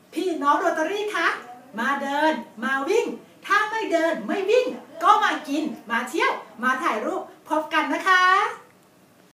พี่น้องโรตารี่คะมาเดินมาวิ่งถ้าไม่เดินไม่วิ่งก็มากินมาเที่ยวมาถ่ายรูปพบกันนะคะ